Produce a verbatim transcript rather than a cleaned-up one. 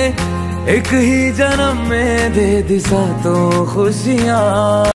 एक ही जन्म में दे दी सातों खुशियाँ।